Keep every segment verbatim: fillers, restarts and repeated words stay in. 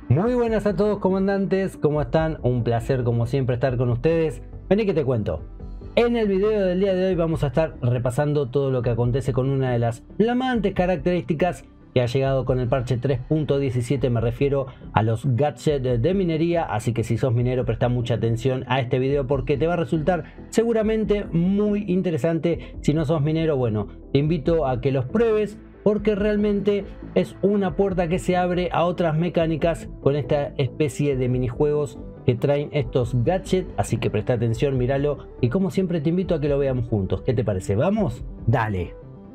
Muy buenas a todos, comandantes, ¿cómo están? Un placer como siempre estar con ustedes. Vení que te cuento. En el video del día de hoy vamos a estar repasando todo lo que acontece con una de las flamantes características que ha llegado con el parche tres punto diecisiete. Me refiero a los gadgets de minería, así que si sos minero presta mucha atención a este video porque te va a resultar seguramente muy interesante. Si no sos minero, bueno, te invito a que los pruebes, porque realmente es una puerta que se abre a otras mecánicas con esta especie de minijuegos que traen estos gadgets. Así que presta atención, míralo, y como siempre te invito a que lo veamos juntos. ¿Qué te parece? ¿Vamos? ¡Dale!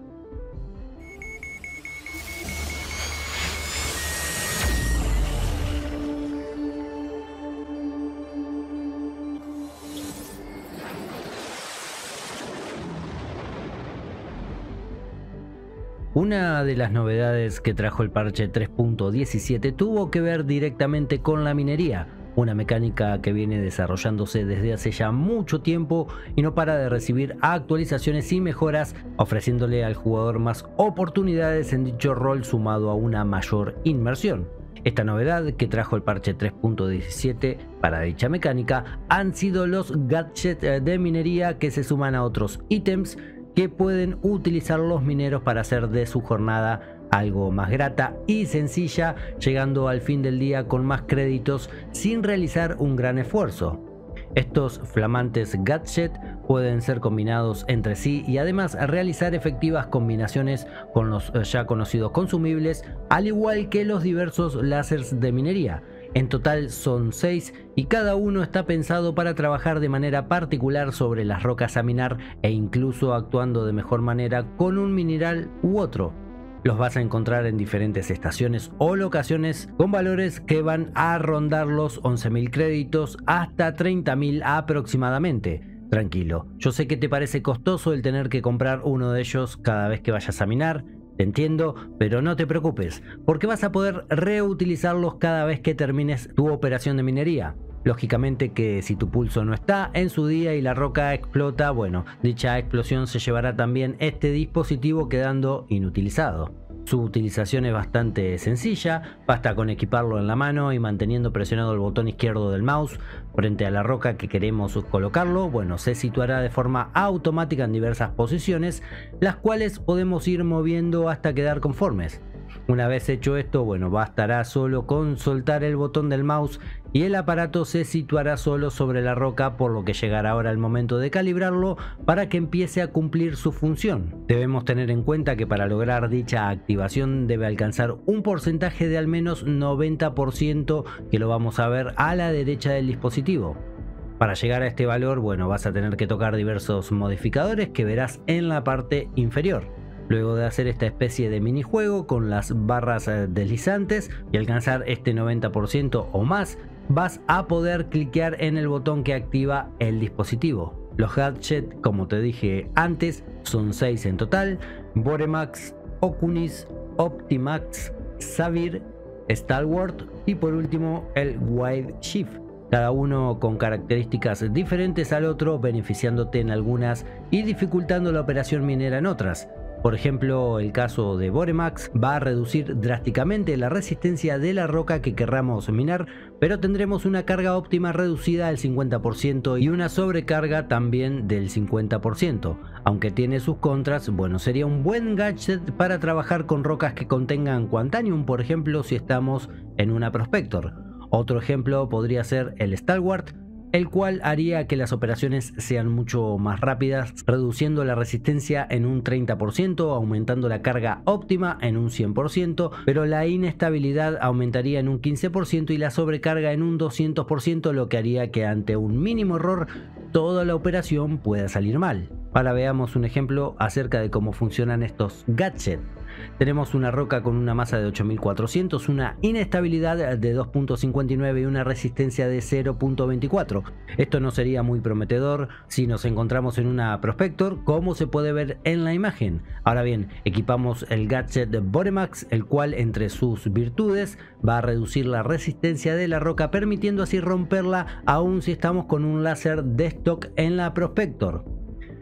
Una de las novedades que trajo el parche tres punto diecisiete tuvo que ver directamente con la minería, una mecánica que viene desarrollándose desde hace ya mucho tiempo y no para de recibir actualizaciones y mejoras, ofreciéndole al jugador más oportunidades en dicho rol sumado a una mayor inmersión. Esta novedad que trajo el parche tres punto diecisiete para dicha mecánica han sido los gadgets de minería, que se suman a otros ítems que pueden utilizar los mineros para hacer de su jornada algo más grata y sencilla, llegando al fin del día con más créditos sin realizar un gran esfuerzo. Estos flamantes gadgets pueden ser combinados entre sí y además realizar efectivas combinaciones con los ya conocidos consumibles, al igual que los diversos láseres de minería. En total son seis y cada uno está pensado para trabajar de manera particular sobre las rocas a minar e incluso actuando de mejor manera con un mineral u otro. Los vas a encontrar en diferentes estaciones o locaciones con valores que van a rondar los once mil créditos hasta treinta mil aproximadamente. Tranquilo, yo sé que te parece costoso el tener que comprar uno de ellos cada vez que vayas a minar. Te entiendo, pero no te preocupes, porque vas a poder reutilizarlos cada vez que termines tu operación de minería. Lógicamente que si tu pulso no está en su día y la roca explota, bueno, dicha explosión se llevará también este dispositivo quedando inutilizado. Su utilización es bastante sencilla, basta con equiparlo en la mano y manteniendo presionado el botón izquierdo del mouse frente a la roca que queremos colocarlo, bueno, se situará de forma automática en diversas posiciones, las cuales podemos ir moviendo hasta quedar conformes. Una vez hecho esto, bueno, bastará solo con soltar el botón del mouse y el aparato se situará solo sobre la roca, por lo que llegará ahora el momento de calibrarlo para que empiece a cumplir su función. Debemos tener en cuenta que para lograr dicha activación debe alcanzar un porcentaje de al menos noventa por ciento, que lo vamos a ver a la derecha del dispositivo. Para llegar a este valor, bueno, vas a tener que tocar diversos modificadores que verás en la parte inferior. Luego de hacer esta especie de minijuego con las barras deslizantes y alcanzar este noventa por ciento o más, vas a poder cliquear en el botón que activa el dispositivo. Los gadgets, como te dije antes, son seis en total: Boremax, Ocunis, Optimax, Savir, Stalwart y por último el Wide Shift. Cada uno con características diferentes al otro, beneficiándote en algunas y dificultando la operación minera en otras. Por ejemplo, el caso de Boremax va a reducir drásticamente la resistencia de la roca que querramos minar, pero tendremos una carga óptima reducida al cincuenta por ciento y una sobrecarga también del cincuenta por ciento. Aunque tiene sus contras, bueno, sería un buen gadget para trabajar con rocas que contengan Quantanium, por ejemplo, si estamos en una Prospector. Otro ejemplo podría ser el Stalwart, el cual haría que las operaciones sean mucho más rápidas, reduciendo la resistencia en un treinta por ciento, aumentando la carga óptima en un cien por ciento, pero la inestabilidad aumentaría en un quince por ciento y la sobrecarga en un doscientos por ciento, lo que haría que ante un mínimo error toda la operación pueda salir mal. Ahora veamos un ejemplo acerca de cómo funcionan estos gadgets. Tenemos una roca con una masa de ocho mil cuatrocientos, una inestabilidad de dos punto cincuenta y nueve y una resistencia de cero punto veinticuatro. Esto no sería muy prometedor si nos encontramos en una Prospector, como se puede ver en la imagen. Ahora bien, equipamos el gadget de Boremax, el cual entre sus virtudes va a reducir la resistencia de la roca, permitiendo así romperla aun si estamos con un láser de stock en la Prospector.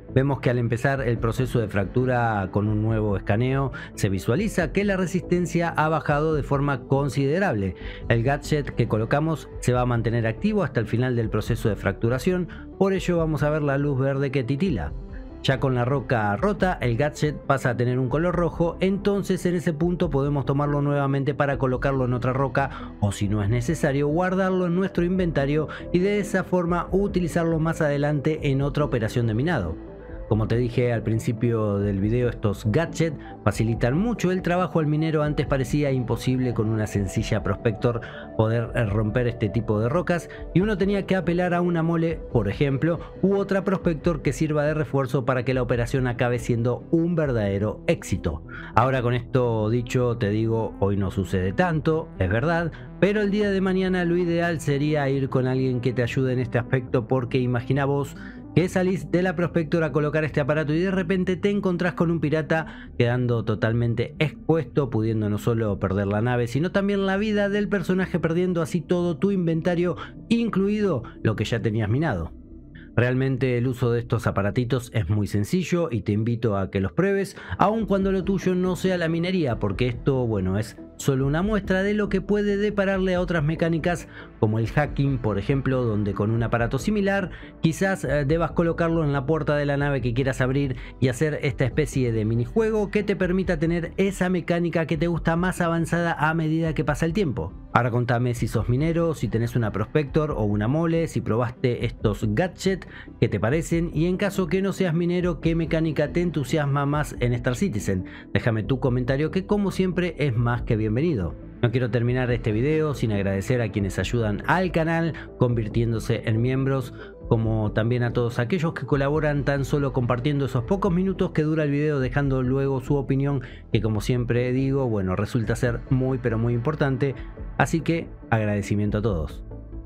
Vemos que al empezar el proceso de fractura con un nuevo escaneo, se visualiza que la resistencia ha bajado de forma considerable. El gadget que colocamos se va a mantener activo hasta el final del proceso de fracturación, por ello vamos a ver la luz verde que titila. Ya con la roca rota, el gadget pasa a tener un color rojo, entonces en ese punto podemos tomarlo nuevamente para colocarlo en otra roca, o si no es necesario, guardarlo en nuestro inventario y de esa forma utilizarlo más adelante en otra operación de minado. Como te dije al principio del video, estos gadgets facilitan mucho el trabajo al minero. Antes parecía imposible con una sencilla prospector poder romper este tipo de rocas y uno tenía que apelar a una mole, por ejemplo, u otra prospector que sirva de refuerzo para que la operación acabe siendo un verdadero éxito. Ahora, con esto dicho, te digo, hoy no sucede tanto, es verdad, pero el día de mañana lo ideal sería ir con alguien que te ayude en este aspecto, porque imagina vos que salís de la prospector a colocar este aparato y de repente te encontrás con un pirata quedando totalmente expuesto, pudiendo no solo perder la nave, sino también la vida del personaje, perdiendo así todo tu inventario, incluido lo que ya tenías minado. Realmente el uso de estos aparatitos es muy sencillo y te invito a que los pruebes, aun cuando lo tuyo no sea la minería, porque esto, bueno, es solo una muestra de lo que puede depararle a otras mecánicas como el hacking, por ejemplo, donde con un aparato similar quizás eh, debas colocarlo en la puerta de la nave que quieras abrir y hacer esta especie de minijuego que te permita tener esa mecánica que te gusta más avanzada a medida que pasa el tiempo. Ahora contame si sos minero, si tenés una prospector o una mole, si probaste estos gadgets, qué te parecen, y en caso que no seas minero, qué mecánica te entusiasma más en Star Citizen. Déjame tu comentario, que como siempre es más que bienvenido. No quiero terminar este video sin agradecer a quienes ayudan al canal convirtiéndose en miembros, como también a todos aquellos que colaboran tan solo compartiendo esos pocos minutos que dura el video, dejando luego su opinión, que como siempre digo, bueno, resulta ser muy pero muy importante. Así que agradecimiento a todos.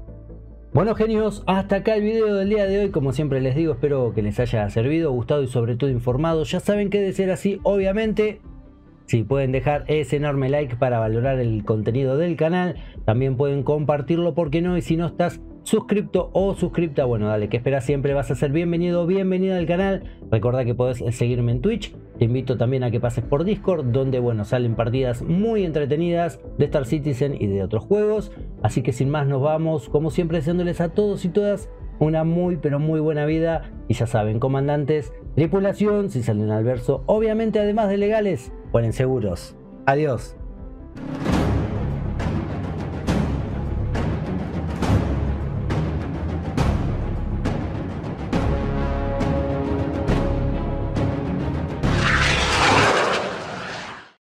Bueno, genios, hasta acá el video del día de hoy. Como siempre les digo, espero que les haya servido, gustado y sobre todo informado. Ya saben que de ser así, obviamente, si pueden dejar ese enorme like para valorar el contenido del canal, también pueden compartirlo, ¿por qué no? Y si no estás suscripto o suscripta, bueno, dale, que esperas, siempre vas a ser bienvenido, bienvenida al canal. Recuerda que podés seguirme en Twitch. Te invito también a que pases por Discord, donde, bueno, salen partidas muy entretenidas de Star Citizen y de otros juegos. Así que sin más nos vamos, como siempre, deseándoles a todos y todas una muy pero muy buena vida. Y ya saben, comandantes, tripulación, si salen al verso, obviamente además de legales, ponen seguros. Adiós.